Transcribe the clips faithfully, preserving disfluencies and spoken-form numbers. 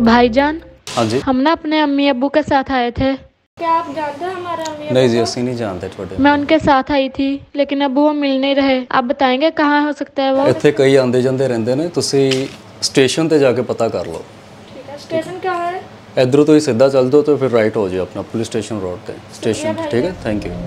भाईजान, हाँ जी। हम ना अपने अम्मी अब्बू के साथ आए थे। क्या आप जानते हैं हमारे अम्मी अब्बू? नहीं जी, असं नहीं जानते थोड़े। मैं उनके साथ आई थी लेकिन अब वो मिल नहीं रहे। आप बताएंगे कहाँ हो सकता है वो? ਇੱਥੇ ਕਈ ਆਉਂਦੇ ਜਾਂਦੇ ਰਹਿੰਦੇ ਨੇ, ਤੁਸੀਂ ਸਟੇਸ਼ਨ ਤੇ ਜਾ ਕੇ ਪਤਾ ਕਰ ਲਓ। ठीक है, स्टेशन क्या है? इधरों तो ही सीधा चल दो तो फिर राइट हो जाए अपना पुलिस स्टेशन रोड पे स्टेशन। ठीक है, थैंक यू।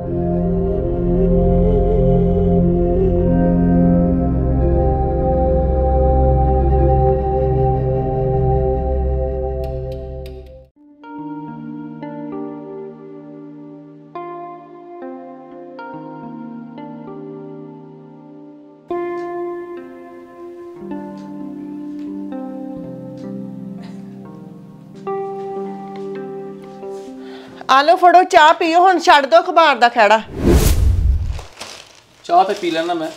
आलो फड़ो चाह पीओ, हुण छड्ड दो अखबार दा खैड़ा। चाह तो पी लेना मैं।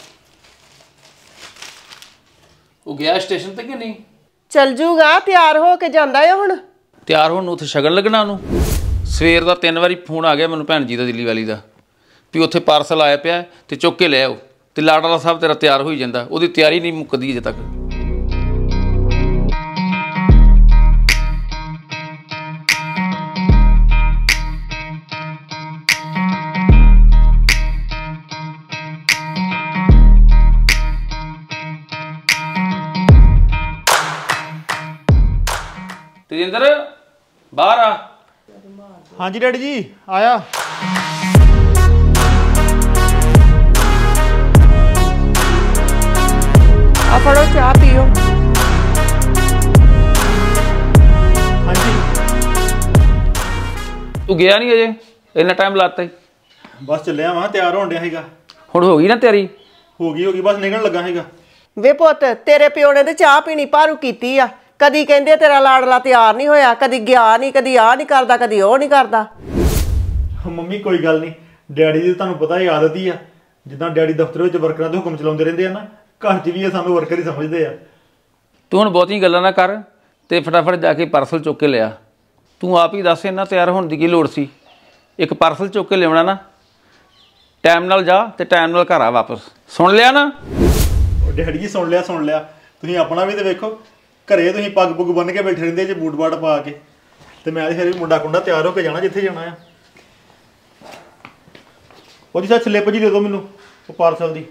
वो गया स्टेशन ते कि नहीं? चल जूगा, तैयार हो के जांदा है हुण। ਤਿਆਰ ਹੋਣ ਨੂੰ ਉੱਥੇ ਸ਼ਗਨ ਲੱਗਣਾ ਉਹਨੂੰ। ਸਵੇਰ ਦਾ ਤਿੰਨ ਵਾਰੀ ਫੋਨ ਆ ਗਿਆ ਮੈਨੂੰ ਭੈਣ ਜੀ ਦਾ ਦਿੱਲੀ ਵਾਲੀ ਦਾ ਵੀ ਉੱਥੇ ਪਾਰਸਲ ਆਇਆ ਪਿਆ ਤੇ ਚੁੱਕ ਕੇ ਲੈ ਆਓ। ਤੇ ਲਾਡਲਾ ਸਾਹਿਬ ਤੇਰਾ ਤਿਆਰ ਹੋਈ ਜਾਂਦਾ, ਉਹਦੀ ਤਿਆਰੀ ਨਹੀਂ ਮੁੱਕਦੀ ਅਜੇ ਤੱਕ। तेजिंदर बाहर आ। हाँ जी डैडी जी आया। आ फड़ो चाह पीओ। हाँ जी तू गया नहीं अजे, इन्ना टाइम लाता ही। बस चलिया वहाँ तैयार होਣ ਡਿਆ ਸੀਗਾ। ਹੁਣ ਹੋ ਗਈ ਨਾ ਤਿਆਰੀ? ਹੋ ਗਈ ਹੋ ਗਈ ਬਸ ਨਿਕਲਣ ਲੱਗਾ ਸੀਗਾ। ਵੇ ਪੁੱਤ, तेरे प्यो ने ते चाह पीनी भारू कीती आ। कदी कहंदे तेरा लाडला तैयार नहीं होया, कदी गया नहीं, कदी आ नहीं करदा, कदी ओ नहीं करदा। ਮੰਮੀ ਕੋਈ ਗੱਲ ਨਹੀਂ, ਡੈਡੀ ਦੀ ਤੁਹਾਨੂੰ ਪਤਾ ਹੀ ਆਦਤ ਹੀ ਆ। ਜਿੱਦਾਂ ਡੈਡੀ ਦਫ਼ਤਰ ਵਿੱਚ ਵਰਕਰਾਂ ਦੇ ਹੁਕਮ ਚਲਾਉਂਦੇ ਰਹਿੰਦੇ ਆ ਨਾ, ਘਰ 'ਚ ਵੀ ਇਹ ਸਾਨੂੰ ਵਰਕਰ ਹੀ ਸਮਝਦੇ ਆ। ਤੂੰ ਹੁਣ ਬਹੁਤੀਆਂ ਗੱਲਾਂ ਨਾ ਕਰ ਤੇ ਫਟਾਫਟ ਜਾ ਕੇ ਪਾਰਸਲ ਚੁੱਕ ਕੇ ਲਿਆ। ਤੂੰ ਆਪ ਹੀ ਦੱਸ ਇੰਨਾ ਤਿਆਰ ਹੋਣ ਦੀ ਕੀ ਲੋੜ ਸੀ? ਇੱਕ ਪਾਰਸਲ ਚੁੱਕ ਕੇ ਲਿਆਉਣਾ ਨਾ, ਟਾਈਮ ਨਾਲ ਜਾ ਤੇ ਟਾਈਮ ਨਾਲ ਘਰ ਆ ਵਾਪਸ। ਸੁਣ ਲਿਆ ਨਾ? ਉਹ ਡੈਡੀ ਜੀ ਸੁਣ ਲਿਆ ਸੁਣ ਲਿਆ। ਤੁਸੀਂ ਆਪਣਾ ਵੀ ਤੇ ਵੇਖੋ, ਘਰੇ ਤੁਸੀਂ ਪੱਗ ਪੁੱਗ ਬੰਨ ਕੇ ਬੈਠੇ ਰਹਿੰਦੇ ਜੇ ਬੂਟ ਬਾਟ ਪਾ ਕੇ, ਤੇ ਮੈਂ ਫਿਰ ਵੀ ਮੁੰਡਾ ਕੁੰਡਾ ਤਿਆਰ ਹੋ ਕੇ ਜਾਣਾ ਜਿੱਥੇ ਜਾਣਾ ਆ। ਉਹਦੀ ਸੱਚ ਸਲਿੱਪ ਜੀ ਦੇ ਦਿਓ ਮੈਨੂੰ ਉਹ ਪਾਰਸਲ ਦੀ।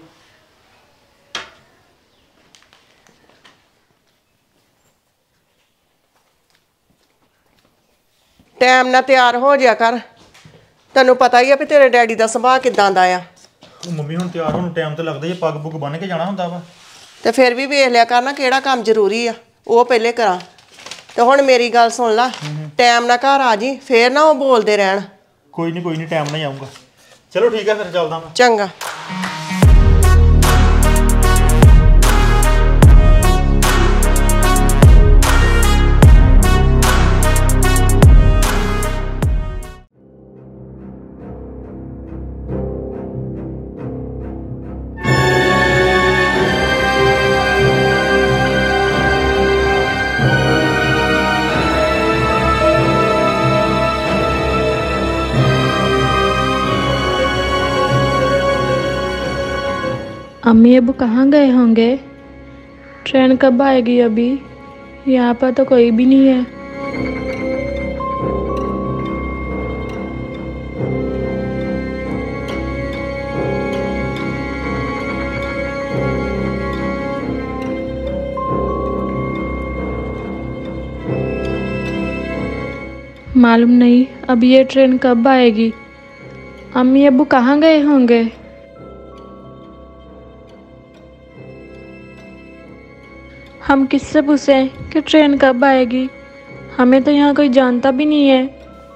ਟਾਈਮ ਨਾਲ ਤਿਆਰ ਹੋ ਜਾ ਕਰ, ਤੈਨੂੰ ਪਤਾ ਹੀ ਆ ਵੀ ਤੇਰੇ ਡੈਡੀ ਦਾ ਸੁਭਾਅ ਕਿਦਾਂ ਦਾ ਆ। ਉਹ ਮੰਮੀ ਹੁਣ ਤਿਆਰ ਹੋਣ ਨੂੰ ਟਾਈਮ ਤੇ ਲੱਗਦਾ ਜੇ ਪੱਗ ਪੁੱਗ ਬੰਨ ਕੇ ਜਾਣਾ ਹੁੰਦਾ ਵਾ। ਤੇ ਫਿਰ ਵੀ ਵੇਖ ਲਿਆ ਕਰ ਨਾ ਕਿਹੜਾ ਕੰਮ ਜ਼ਰੂਰੀ ਆ, ਉਹ ਪਹਿਲੇ ਕਰਾਂ। ਤੇ ਹੁਣ ਮੇਰੀ ਗੱਲ ਸੁਣ ਲਾ, ਟਾਈਮ ਨਾਲ ਘਰ ਆ ਜੀ, ਫੇਰ ਨਾ ਉਹ ਬੋਲਦੇ ਰਹਿਣ। ਕੋਈ ਨਹੀਂ ਕੋਈ ਨਹੀਂ, ਟਾਈਮ ਨਾਲ ਹੀ ਆਊਂਗਾ। ਚਲੋ ਠੀਕ ਹੈ ਫਿਰ ਚੱਲਦਾ ਮੈਂ। ਚੰਗਾ। अम्मी अब्बू कहाँ गए होंगे? ट्रेन कब आएगी? अभी यहाँ पर तो कोई भी नहीं है। मालूम नहीं अब ये ट्रेन कब आएगी। अम्मी अब्बू कहाँ गए होंगे? हम किससे पूछें कि ट्रेन कब आएगी? हमें तो यहाँ कोई जानता भी नहीं है।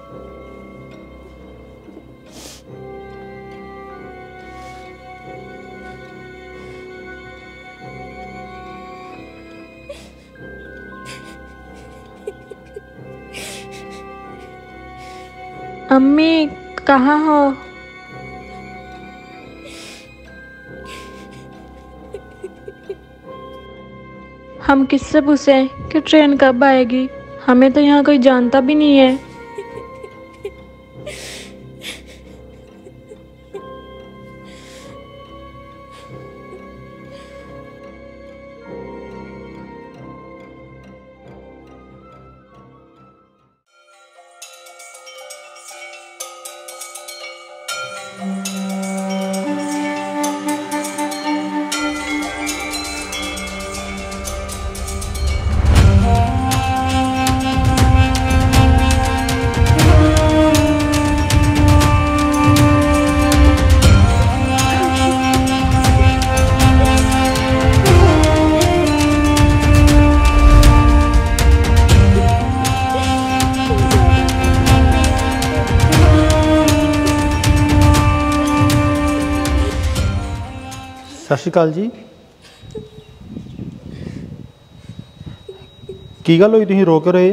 अम्मी कहाँ हो? हम किससे पूछें कि ट्रेन कब आएगी? हमें तो यहाँ कोई जानता भी नहीं है। ਸਤਿ ਸ਼੍ਰੀ ਅਕਾਲ ਜੀ। ਕੀ ਗੱਲ ਹੋਈ, ਤੁਸੀਂ ਰੋ ਕੇ ਰਹੇ ਹੋ?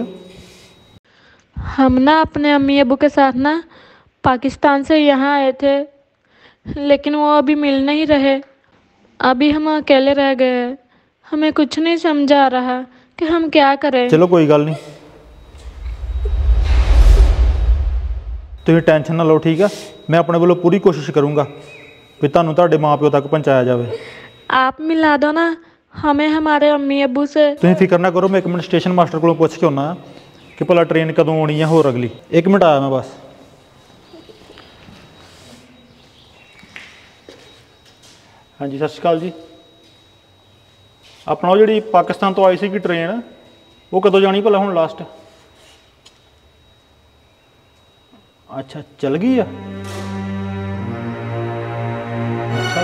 हम ना अपने अम्मी अबू के साथ ना पाकिस्तान से यहाँ आए थे, लेकिन वो अभी मिल नहीं रहे। अभी हम अकेले रह गए हैं। हमें कुछ नहीं समझ आ रहा कि हम क्या करें। ਚਲੋ ਕੋਈ ਗੱਲ ਨਹੀਂ, ਤੁਸੀਂ ਟੈਨਸ਼ਨ ਨਾ ਲਓ, ਠੀਕ ਆ। ਮੈਂ ਆਪਣੇ ਵੱਲੋਂ ਪੂਰੀ ਕੋਸ਼ਿਸ਼ ਕਰੂੰਗਾ ਵੀ ਤੁਹਾਨੂੰ ਤੁਹਾਡੇ ਮਾਪਿਓ ਤੱਕ ਪਹੁੰਚਾਇਆ ਜਾਵੇ। आप मिला दो ना हमें हमारे अम्मी अबू से। ਤੁਸੀਂ ਫਿਕਰ ਨਾ ਕਰੋ, ਮੈਂ ਇੱਕ ਮਿੰਟ ਸਟੇਸ਼ਨ ਮਾਸਟਰ ਕੋਲੋਂ ਪੁੱਛ ਕੇ ਆਉਣਾ ਕਿ ਭਲਾ ਟ੍ਰੇਨ ਕਦੋਂ ਆਉਣੀ ਆ ਹੋਰ ਅਗਲੀ। ਇੱਕ ਮਿੰਟ ਆਇਆ ਮੈਂ ਬਸ। ਹਾਂਜੀ ਸਤਿ ਸ਼੍ਰੀ ਅਕਾਲ ਜੀ। ਆਪਣਾ ਉਹ ਜਿਹੜੀ ਪਾਕਿਸਤਾਨ ਤੋਂ ਆਈ ਸੀਗੀ ਟ੍ਰੇਨ, ਉਹ ਕਦੋਂ ਜਾਣੀ ਭਲਾ ਹੁਣ ਲਾਸਟ? ਅੱਛਾ ਚੱਲ ਗਈ ਆ। ਅੱਛਾ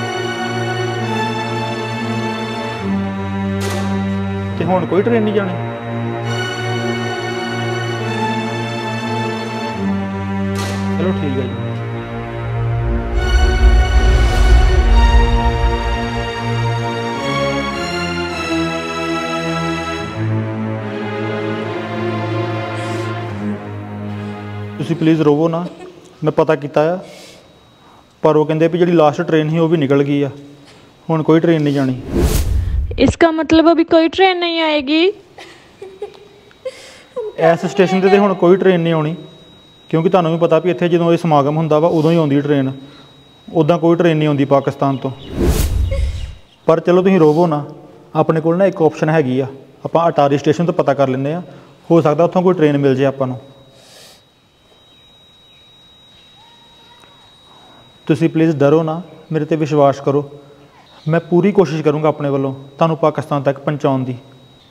ਤੇ ਹੁਣ ਕੋਈ ਟ੍ਰੇਨ ਨਹੀਂ ਜਾਣੀ? ਚਲੋ ਠੀਕ ਹੈ ਜੀ। ਤੁਸੀਂ ਪਲੀਜ਼ ਰੋਵੋ ਨਾ, ਮੈਂ ਪਤਾ ਕੀਤਾ ਆ, ਪਰ ਉਹ ਕਹਿੰਦੇ ਵੀ ਜਿਹੜੀ ਲਾਸਟ ਟ੍ਰੇਨ ਸੀ ਉਹ ਵੀ ਨਿਕਲ ਗਈ ਆ, ਹੁਣ ਕੋਈ ਟ੍ਰੇਨ ਨਹੀਂ ਜਾਣੀ। इसका मतलब अभी कोई ट्रेन नहीं आएगी? ਇਸ ਸਟੇਸ਼ਨ 'ਤੇ ਤਾਂ ਹੁਣ ਕੋਈ ਟ੍ਰੇਨ ਨਹੀਂ ਆਉਣੀ, ਕਿਉਂਕਿ ਤੁਹਾਨੂੰ ਵੀ ਪਤਾ ਵੀ ਇੱਥੇ ਜਦੋਂ ਇਹ ਸਮਾਗਮ ਹੁੰਦਾ ਵਾ ਉਦੋਂ ਹੀ ਆਉਂਦੀ ਟ੍ਰੇਨ, ਉੱਦਾਂ ਕੋਈ ਟ੍ਰੇਨ ਨਹੀਂ ਆਉਂਦੀ ਪਾਕਿਸਤਾਨ ਤੋਂ। ਪਰ ਚਲੋ ਤੁਸੀਂ ਰੋਵੋ ਨਾ, ਆਪਣੇ ਕੋਲ ਨਾ ਇੱਕ ਆਪਸ਼ਨ ਹੈਗੀ ਆ, ਆਪਾਂ ਅਟਾਰੀ ਸਟੇਸ਼ਨ ਤੋਂ ਪਤਾ ਕਰ ਲੈਂਦੇ ਹਾਂ, ਹੋ ਸਕਦਾ ਉੱਥੋਂ ਕੋਈ ਟ੍ਰੇਨ ਮਿਲ ਜੇ ਆਪਾਂ ਨੂੰ। ਤੁਸੀਂ ਪਲੀਜ਼ ਡਰੋ ਨਾ, ਮੇਰੇ 'ਤੇ ਵਿਸ਼ਵਾਸ ਕਰੋ। ਮੈਂ ਪੂਰੀ ਕੋਸ਼ਿਸ਼ ਕਰੂੰਗਾ ਆਪਣੇ ਵੱਲੋਂ ਤੁਹਾਨੂੰ ਪਾਕਿਸਤਾਨ ਤੱਕ ਪਹੁੰਚਾਉਣ ਦੀ।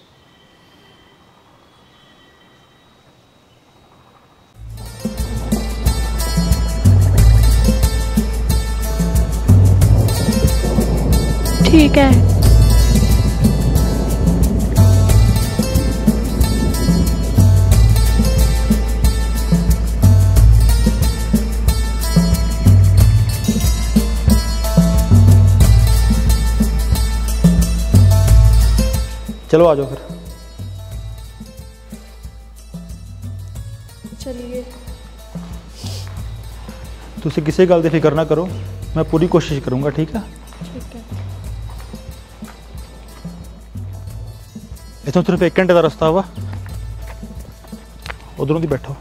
ठीक है। चलो आ जाओ फिर। चलिए। तुसी किसी गल की फिक्र ना करो, मैं पूरी कोशिश करूँगा, ठीक है? ठीक है। इतों सिर्फ एक घंटे का रास्ता वा, उधरों की बैठो।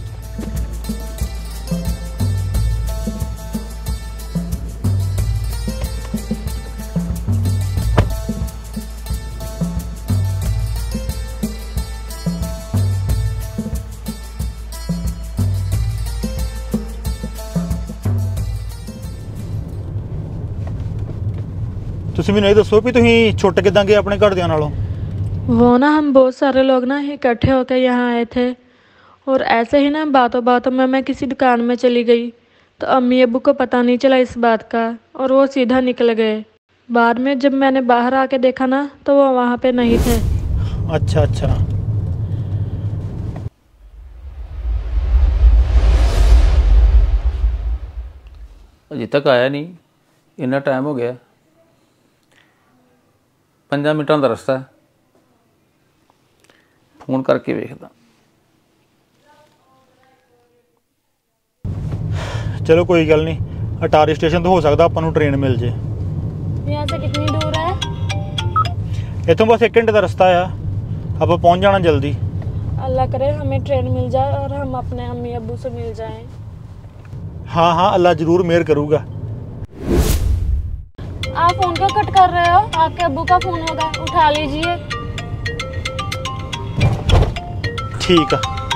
ਤੁਸੀਂ ਮੈਨੂੰ ਇਹ ਦੱਸੋ ਵੀ ਤੁਸੀਂ ਛੁੱਟ ਕਿੱਦਾਂ ਗਏ ਆਪਣੇ ਘਰਦਿਆਂ ਨਾਲੋਂ? वो ना हम बहुत सारे लोग ना इकट्ठे होकर यहाँ आए थे, और ऐसे ही ना बातों बातों में मैं किसी दुकान में चली गई तो अम्मी अब्बू को पता नहीं चला इस बात का, और वो सीधा निकल गए। बाद में जब मैंने बाहर आके देखा ना तो वो वहाँ पे नहीं थे। अच्छा अच्छा। अजे तक आया नहीं, इन्ना टाइम हो गया। पंजा मिनटां दा रस्ता है, फोन करके वेखदा। चलो कोई गल नहीं, अटारी स्टेशन तो हो सकता अपन नूं ट्रेन मिल जे। यहाँ से कितनी दूर है? इतों बस एक घंटे का रास्ता आ, आप पहुँच जाना जल्दी। अल्लाह करे हमें ट्रेन मिल जाए और हम अपने अम्मी अब्बू से मिल जाएं। हाँ हाँ, अल्लाह ज़रूर मेहर करूँगा। आप फोन क्यों कट कर रहे हो? आपके अब्बू का फोन होगा, उठा लीजिए। ठीक है।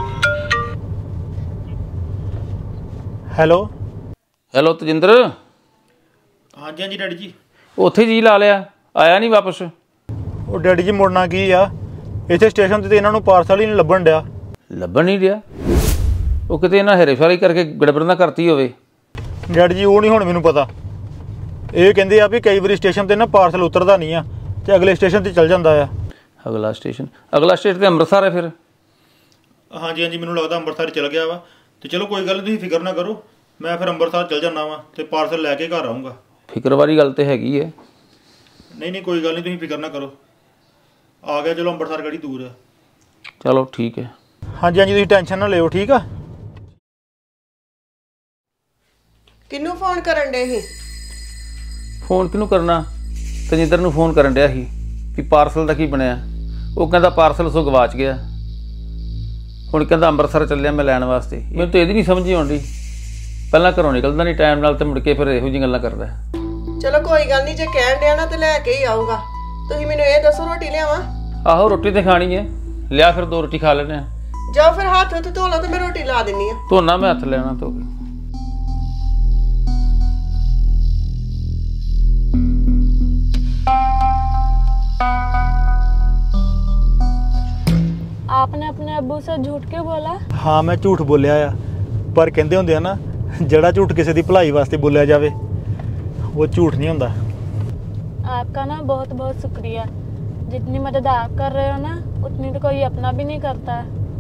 Hello hello Tajinder. हाँ जी हाँ जी डैडी जी। ਉੱਥੇ ਜੀ ਲਾ ਲਿਆ, ਆਇਆ ਨਹੀਂ ਵਾਪਸ। ਉਹ ਡੈਡੀ ਜੀ ਮੁੜਨਾ ਕੀ ਆ, ਇੱਥੇ ਸਟੇਸ਼ਨ 'ਤੇ ਤਾਂ ਇਹਨਾਂ ਨੂੰ ਪਾਰਸਲ ਹੀ ਨਹੀਂ ਲੱਭਣ ਡਿਆ। ਲੱਭਣ ਨਹੀਂ ਰਿਹਾ? ਉਹ ਕਿਤੇ ਇਹਨਾਂ ਹੇਰੇ ਫੇਰੀ ਕਰਕੇ ਗੜਬੜ ਨਾ ਕਰਤੀ ਹੋਵੇ। ਡੈਡੀ ਜੀ ਉਹ ਨਹੀਂ ਹੁਣ ਮੈਨੂੰ ਪਤਾ। ਇਹ ਕਹਿੰਦੇ ਆ ਵੀ ਕਈ ਵਾਰੀ ਸਟੇਸ਼ਨ 'ਤੇ ਨਾ ਪਾਰਸਲ ਉਤਰਦਾ ਨਹੀਂ ਆ ਤੇ ਅਗਲੇ ਸਟੇਸ਼ਨ 'ਤੇ ਚੱਲ ਜਾਂਦਾ ਆ। ਅਗਲਾ ਸਟੇਸ਼ਨ ਅਗਲਾ ਸਟੇਸ਼ਨ ਤੇ ਅੰਮ੍ਰਿਤਸਰ ਹੈ ਫਿਰ? ਹਾਂਜੀ ਹਾਂਜੀ, ਮੈਨੂੰ ਲੱਗਦਾ ਅੰਮ੍ਰਿਤਸਰ ਚਲ ਗਿਆ ਵਾ। ਤੇ ਚਲੋ ਕੋਈ ਗੱਲ ਨਹੀਂ, ਤੁਸੀਂ ਫਿਕਰ ਨਾ ਕਰੋ, ਮੈਂ ਫਿਰ ਅੰਮ੍ਰਿਤਸਰ ਚੱਲ ਜਾਂਦਾ ਵਾਂ ਤੇ ਪਾਰਸਲ ਲੈ ਕੇ ਘਰ ਆਊਂਗਾ। ਫਿਕਰ ਵਾਲੀ ਗੱਲ ਤੇ ਹੈਗੀ ਹੈ। ਨਹੀਂ ਨਹੀਂ ਕੋਈ ਗੱਲ ਨਹੀਂ, ਤੁਸੀਂ ਫਿਕਰ ਨਾ ਕਰੋ। ਆ ਗਿਆ, ਚਲੋ ਅੰਮ੍ਰਿਤਸਰ ਕਿਹੜੀ ਦੂਰ ਆ। ਚਲੋ ਠੀਕ ਹੈ। ਹਾਂਜੀ ਹਾਂਜੀ, ਤੁਸੀਂ ਟੈਨਸ਼ਨ ਨਾ ਲਿਓ, ਠੀਕ ਆ। ਕਿਹਨੂੰ ਫੋਨ ਕਰਨ ਡੇ ਸੀ? ਫੋਨ ਕਿਹਨੂੰ ਕਰਨਾ, ਤਜਿੰਦਰ ਨੂੰ ਫੋਨ ਕਰਨ ਡਿਆ ਸੀ ਵੀ ਪਾਰਸਲ ਦਾ ਕੀ ਬਣਿਆ। ਉਹ ਕਹਿੰਦਾ ਪਾਰਸਲ ਸੋ ਗਵਾਚ ਗਿਆ, ਹੁਣ ਕਹਿੰਦਾ ਅੰਮ੍ਰਿਤਸਰ ਚੱਲਿਆ ਮੈਂ ਲੈਣ ਵਾਸਤੇ। ਮੈਨੂੰ ਤਾਂ ਇਹਦੀ ਨਹੀਂ ਸਮਝ ਆਉਂਦੀ, ਪਹਿਲਾਂ ਘਰੋਂ ਨਿਕਲਦਾ ਨਹੀਂ ਟਾਈਮ ਨਾਲ ਤੇ ਮੁੜ ਕੇ ਫਿਰ ਇਹੋ ਜਿਹੀਆਂ ਗੱਲਾਂ ਕਰਦਾ। ਚਲੋ ਕੋਈ ਗੱਲ ਨਹੀਂ, ਜੇ ਕਹਿਣ ਡਿਆ ਨਾ ਤੇ ਲੈ ਕੇ ਹੀ ਆਊਗਾ। ਤੁਸੀਂ ਮੈਨੂੰ ਇਹ ਦੱਸੋ ਰੋਟੀ ਲਿਆਵਾਂ? ਆਹੋ ਰੋਟੀ ਤੇ ਖਾਣੀ ਹੈ, ਲਿਆ ਫਿਰ ਦੋ ਰੋਟੀ ਖਾ ਲੈਣੇ ਆ। ਜਾਓ ਫਿਰ ਹੱਥ ਉੱਤੇ ਧੋ ਲਓ ਤੇ ਮੈਂ ਰੋਟੀ ਲਾ ਦਿੰਨੀ ਆ। ਧੋਣਾ ਮੈਂ ਹੱਥ ਲੈਣਾ ਧੋ ਕੇ। आपने अपने अब्बू से झूठ क्यों बोला? ਹਾਂ ਮੈਂ ਝੂਠ ਬੋਲਿਆ ਆ, ਪਰ ਕਹਿੰਦੇ ਹੁੰਦੇ ਆ ਨਾ, ਜਿਹੜਾ ਝੂਠ ਕਿਸੇ ਦੀ ਭਲਾਈ ਵਾਸਤੇ ਬੋਲਿਆ ਜਾਵੇ ਉਹ ਝੂਠ ਨਹੀਂ ਹੁੰਦਾ। आपका ना बहुत बहुत शुक्रिया। जितनी मदद आप कर रहे हो ना उतनी तो कोई अपना भी नहीं करता।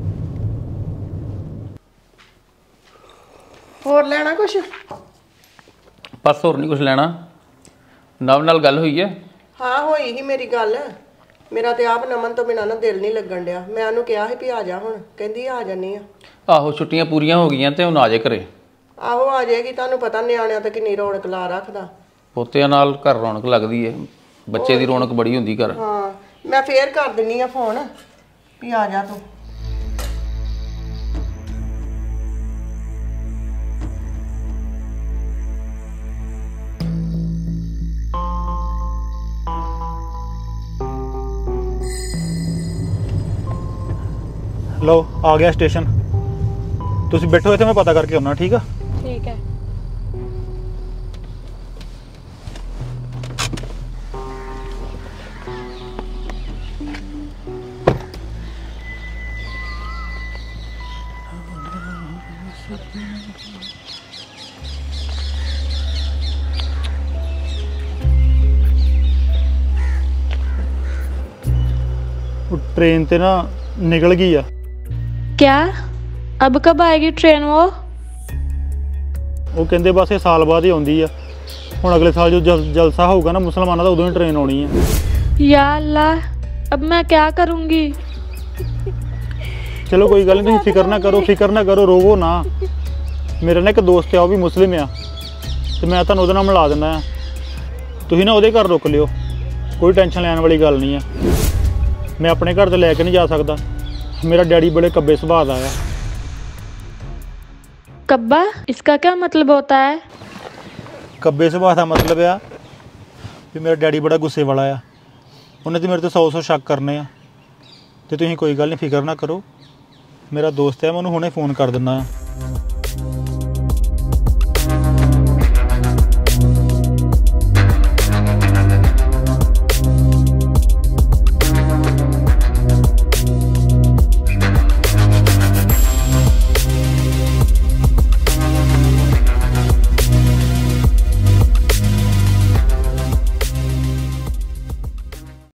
ਹੋਰ ਲੈਣਾ ਕੁਛ? ਬਸ ਹੋਰ ਨਹੀਂ ਕੁਝ ਲੈਣਾ। ਨਵ ਨਾਲ ਗੱਲ ਹੋਈ ਹੈ? ਹਾਂ ਹੋਈ ਹੀ ਮੇਰੀ ਗੱਲ। ਮੇਰਾ ਤੇ ਆਪ ਨਮਨ ਤੋਂ ਬਿਨਾਂ ਨਾ ਦਿਲ ਨਹੀਂ ਲੱਗਣ ਡਿਆ। ਮੈਂ ਉਹਨੂੰ ਕਿਹਾ ਸੀ ਵੀ ਆ ਜਾ, ਹੁਣ ਕਹਿੰਦੀ ਆ ਜਾਨੀ ਆ। ਆਹੋ ਛੁੱਟੀਆਂ ਪੂਰੀਆਂ ਹੋ ਗਈਆਂ ਤੇ ਹੁਣ ਆ ਜੇ ਘਰੇ। ਆਹੋ ਆ ਜਾਏਗੀ, ਤੁਹਾਨੂੰ ਪਤਾ ਨਿਆਣਿਆਂ ਤੇ ਕਿੰਨੀ ਰੌਣਕ ਲਾ ਰੱਖਦਾ। ਪੋਤਿਆਂ ਨਾਲ ਘਰ ਰੌਣਕ ਲੱਗਦੀ ਹੈ, ਬੱਚੇ ਦੀ ਰੌਣਕ ਬੜੀ ਹੁੰਦੀ ਘਰ। ਹਾਂ ਮੈਂ ਫੇਰ ਕਰ ਦਿੰਨੀ ਆ ਫੋਨ ਵੀ ਆ ਜਾ ਤੂੰ। ਲਓ ਆ ਗਿਆ ਸਟੇਸ਼ਨ, ਤੁਸੀਂ ਬੈਠੋ ਇੱਥੇ, ਮੈਂ ਪਤਾ ਕਰਕੇ ਆਉਣਾ, ਠੀਕ ਆ। ठीक है। ਉਹ ਟ੍ਰੇਨ ਤੇ ਨਾ ਨਿਕਲ ਗਈ ਆ। क्या? अब कब आएगी ट्रेन वो? ਉਹ ਕਹਿੰਦੇ ਬਸ ਇਹ ਸਾਲ ਬਾਅਦ ਹੀ ਆਉਂਦੀ ਆ। ਹੁਣ ਅਗਲੇ ਸਾਲ ਜੋ ਜਲ ਜਲਸਾ ਹੋਊਗਾ ਨਾ ਮੁਸਲਮਾਨਾਂ ਦਾ, ਉਦੋਂ ਹੀ ਟ੍ਰੇਨ ਆਉਣੀ ਆ। या अल्लाह, अब मैं क्या करूँगी? ਚਲੋ ਕੋਈ ਗੱਲ ਨਹੀਂ, ਤੁਸੀਂ ਫਿਕਰ ਨਾ ਕਰੋ, ਫਿਕਰ ਨਾ ਕਰੋ, ਰੋਵੋ ਨਾ। ਮੇਰਾ ਨਾ ਇੱਕ ਦੋਸਤ ਆ, ਉਹ ਵੀ ਮੁਸਲਿਮ ਆ, ਤੇ ਮੈਂ ਤੁਹਾਨੂੰ ਉਹਦੇ ਨਾਲ ਮਿਲਾ ਦਿੰਦਾ ਆ। ਤੁਸੀਂ ਨਾ ਉਹਦੇ ਘਰ ਰੁਕ ਲਿਓ, ਕੋਈ ਟੈਨਸ਼ਨ ਲੈਣ ਵਾਲੀ ਗੱਲ ਨਹੀਂ ਆ। ਮੈਂ ਆਪਣੇ ਘਰ ਤੋਂ ਲੈ ਕੇ ਨਹੀਂ ਜਾ ਸਕਦਾ, ਮੇਰਾ ਡੈਡੀ ਬੜੇ ਕੱਬੇ ਸੁਭਾਅ ਦਾ ਆ। कब्बा, इसका क्या मतलब होता है? ਕੱਬੇ ਸੁਭਾਅ ਦਾ ਮਤਲਬ ਆ ਵੀ ਮੇਰਾ ਡੈਡੀ ਬੜਾ ਗੁੱਸੇ ਵਾਲਾ ਆ, ਉਹਨੇ ਤੇ ਮੇਰੇ ਤੇ ਸੌ ਸੌ ਸ਼ੱਕ ਕਰਨੇ ਆ। ਤੇ ਤੁਸੀਂ ਕੋਈ ਗੱਲ ਨਹੀਂ, ਫਿਕਰ ਨਾ ਕਰੋ, ਮੇਰਾ ਦੋਸਤ ਹੈ, ਮੈਂ ਉਹਨੂੰ ਹੁਣੇ ਫੋਨ ਕਰ ਦਿੰਦਾ ਆ।